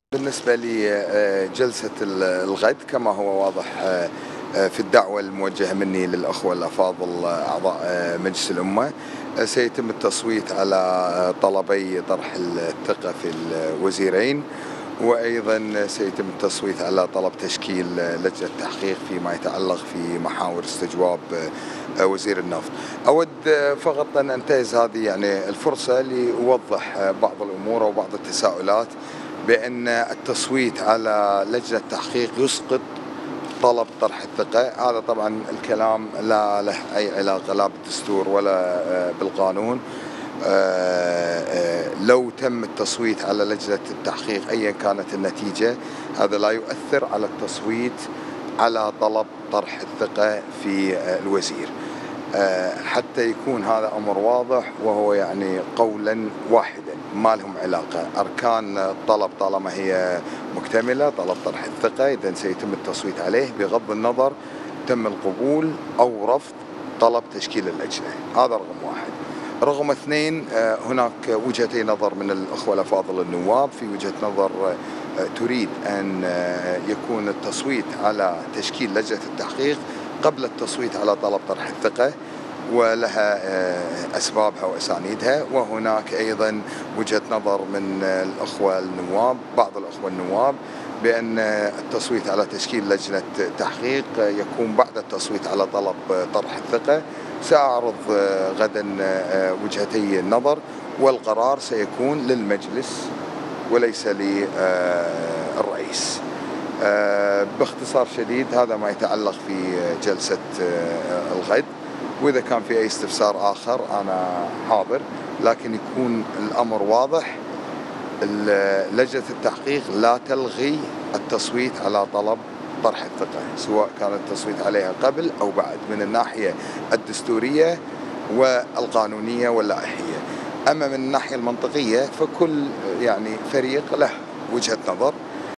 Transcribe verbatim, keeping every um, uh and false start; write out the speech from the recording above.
بالنسبة لي جلسة الغد كما هو واضح في الدعوة الموجهة مني للأخوة الأفاضل أعضاء مجلس الأمة، سيتم التصويت على طلبي طرح الثقة في الوزيرين، وأيضا سيتم التصويت على طلب تشكيل لجنة تحقيق فيما يتعلق في محاور استجواب وزير النفط. أود فقط أن أنتهز هذه يعني الفرصة لأوضح بعض الأمور وبعض التساؤلات بأن التصويت على لجنة تحقيق يسقط طلب طرح الثقة. هذا طبعا الكلام لا له أي علاقة لا بالدستور ولا بالقانون. لو تم التصويت على لجنة التحقيق أيا كانت النتيجة، هذا لا يؤثر على التصويت على طلب طرح الثقة في الوزير، حتى يكون هذا أمر واضح وهو يعني قولا واحدا ما لهم علاقة. أركان الطلب طالما هي مكتملة، طلب طرح الثقة إذن سيتم التصويت عليه بغض النظر تم القبول أو رفض طلب تشكيل اللجنة. هذا رقم واحد. رقم اثنين، هناك وجهتي نظر من الأخوة الأفاضل النواب. في وجهة نظر تريد أن يكون التصويت على تشكيل لجنة التحقيق قبل التصويت على طلب طرح الثقة، ولها أسبابها وأسانيدها. وهناك أيضا وجهة نظر من الأخوة النواب، بعض الأخوة النواب، بأن التصويت على تشكيل لجنة تحقيق يكون بعد التصويت على طلب طرح الثقة. سأعرض غدا وجهتي النظر، والقرار سيكون للمجلس وليس للرئيس. باختصار شديد هذا ما يتعلق في جلسة الغد، وإذا كان في أي استفسار آخر أنا حاضر، لكن يكون الأمر واضح. لجنة التحقيق لا تلغي التصويت على طلب طرح الثقة، سواء كان التصويت عليها قبل أو بعد، من الناحية الدستورية والقانونية واللائحية. أما من الناحية المنطقية فكل يعني فريق له وجهة نظر.